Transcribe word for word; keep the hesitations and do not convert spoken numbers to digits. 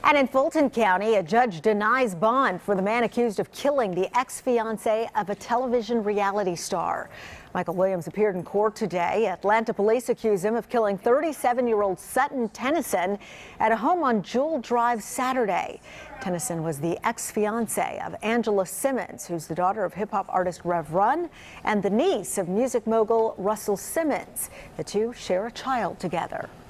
And in Fulton County, a judge denies bond for the man accused of killing the ex-fiancee of a television reality star. Michael Williams appeared in court today. Atlanta police accuse him of killing thirty-seven-year-old Sutton Tennyson at a home on Jewel Drive Saturday. Tennyson was the ex-fiancee of Angela Simmons, who's the daughter of hip-hop artist Rev Run and the niece of music mogul Russell Simmons. The two share a child together.